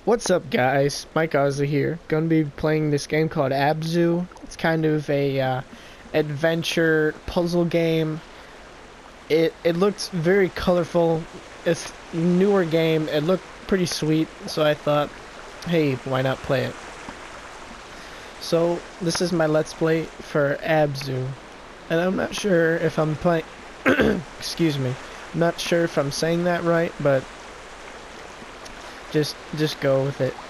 What's up, guys? Mike Ozzy here. Gonna be playing this game called Abzu. It's kind of a adventure puzzle game. It looks very colorful. It's a newer game. It looked pretty sweet, so I thought, hey, why not play it? So this is my Let's Play for Abzu, and I'm not sure if I'm playing. Excuse me. I'm not sure if I'm saying that right, but just go with it.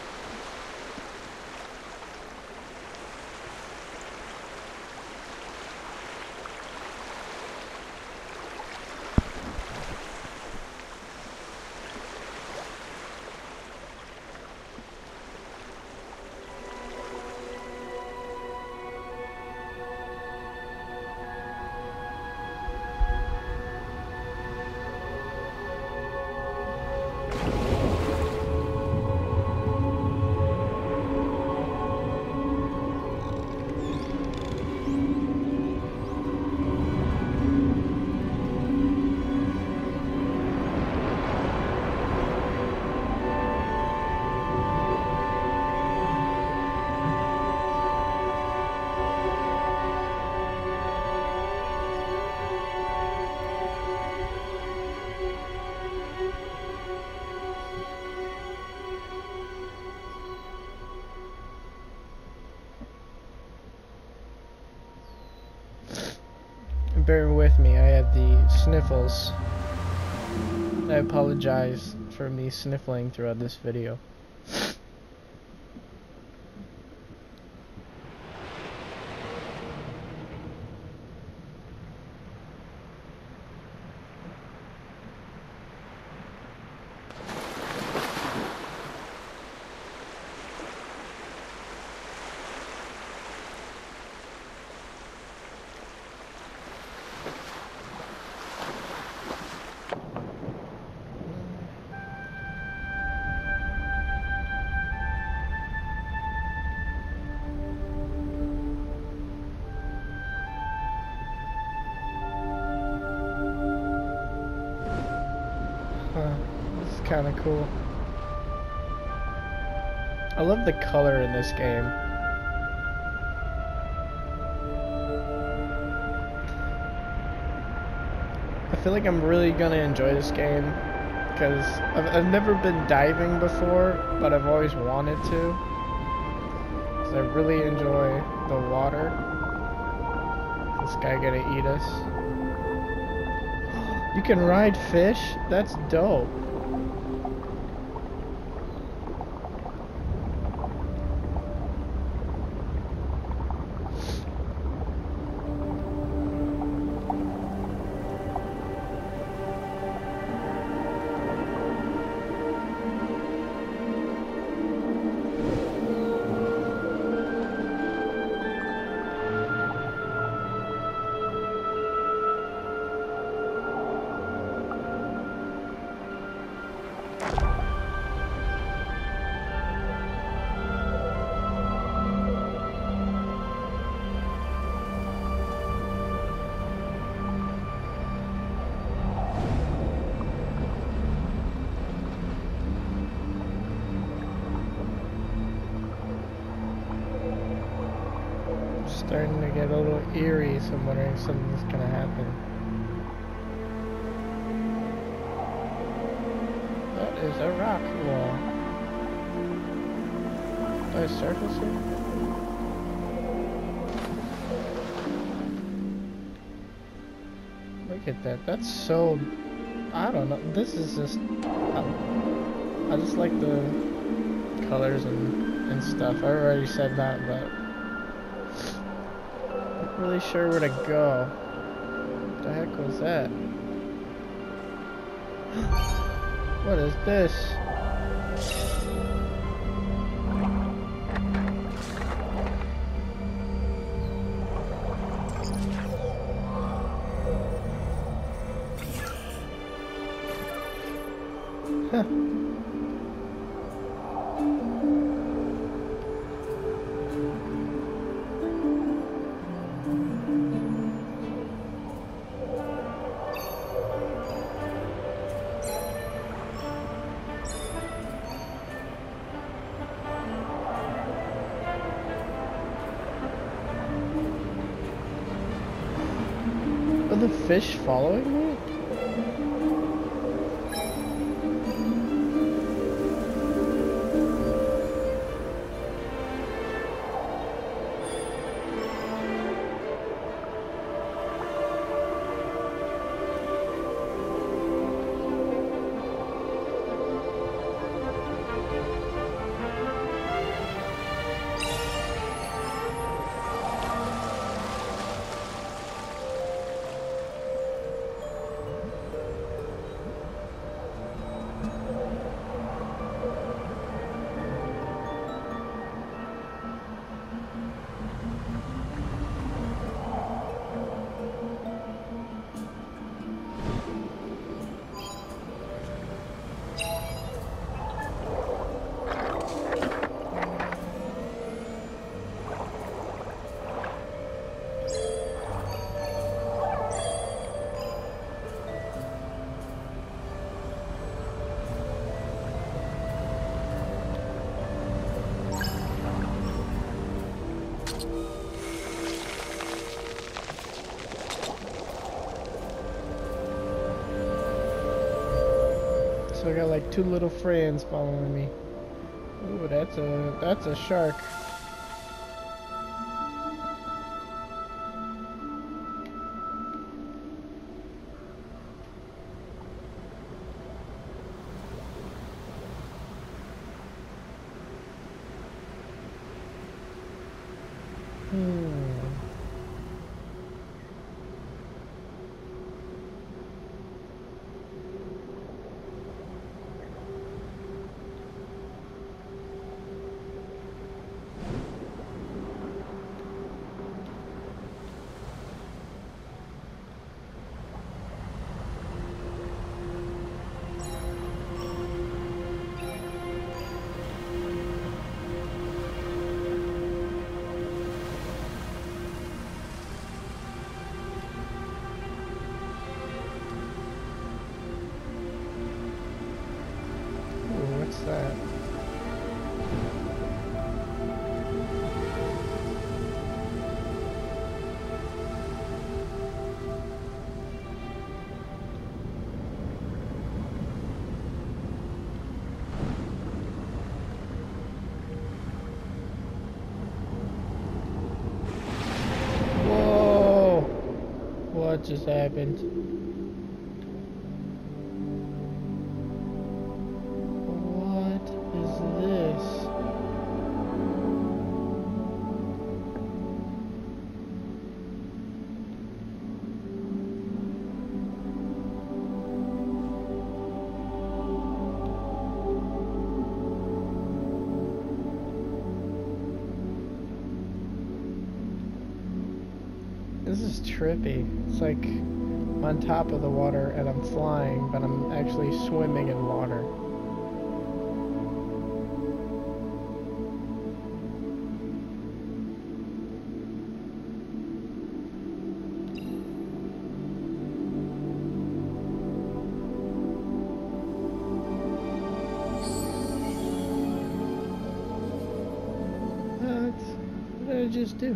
Bear with me, I have the sniffles. I apologize for me sniffling throughout this video. This is kind of cool. I love the color in this game. I feel like I'm really gonna enjoy this game because I've never been diving before, but I've always wanted to. Because I really enjoy the water. Is this guy gonna eat us? You can ride fish? That's dope. Starting to get a little eerie, so I'm wondering if something's gonna happen. That is a rock wall. Do I surface here? Look at that. That's so... I don't know. This is just... I just like the colors and stuff. I already said that, but... Not really sure where to go. What the heck was that? What is this? Huh. the fish following me? So I got like two little friends following me. Ooh, that's a shark. What's that? Whoa! What just happened? This is trippy. It's like I'm on top of the water and I'm flying, but I'm actually swimming in water. What did I just do?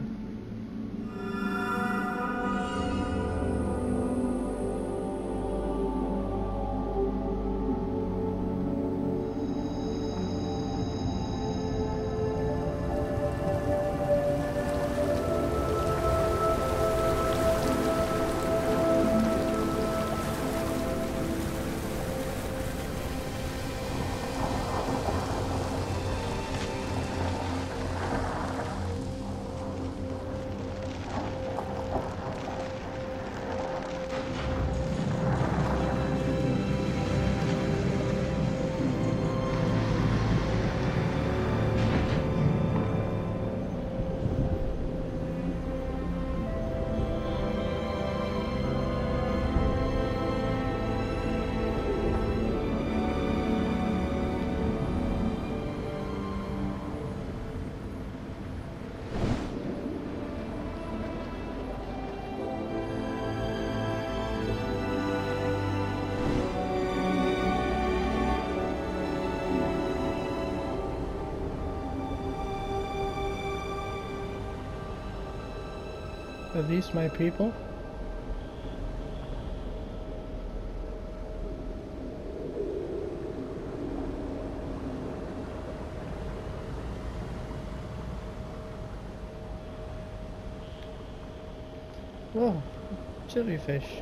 Are these my people? Whoa, jellyfish.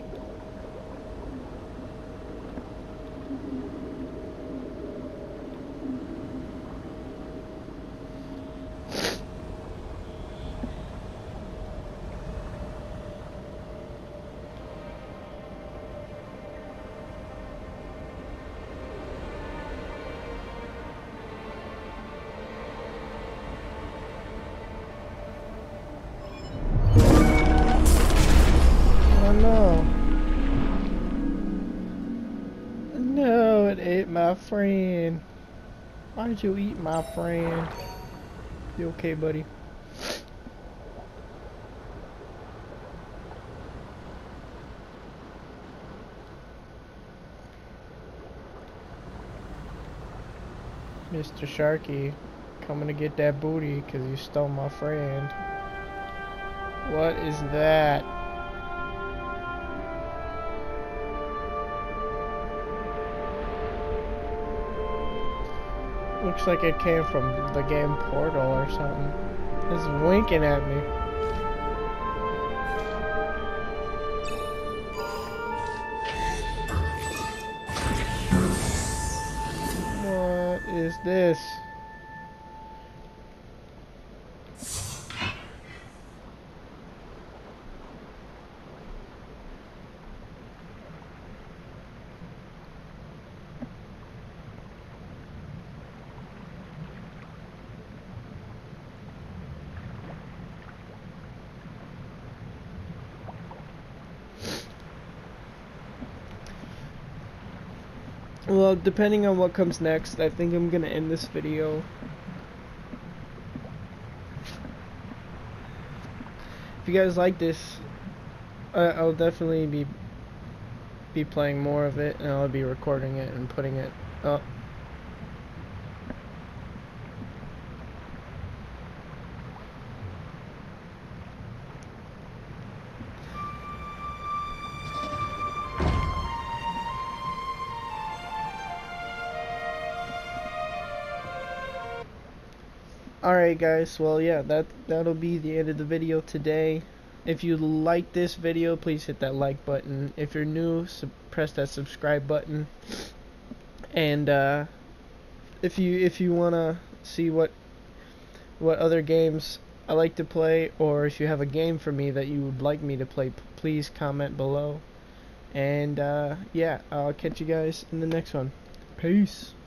Oh no. No, it ate my friend. Why'd you eat my friend? You okay, buddy? Mr. Sharky, coming to get that booty because you stole my friend. What is that? Looks like it came from the game Portal or something. It's winking at me. What is this? Well, depending on what comes next, I think I'm gonna end this video. If you guys like this, I'll definitely be playing more of it, and I'll be recording it and putting it up. Alright guys, well yeah, that'll be the end of the video today. If you like this video, please hit that like button. If you're new, press that subscribe button. And if you wanna see what other games I like to play, or if you have a game for me that you would like me to play, please comment below. And yeah, I'll catch you guys in the next one. Peace.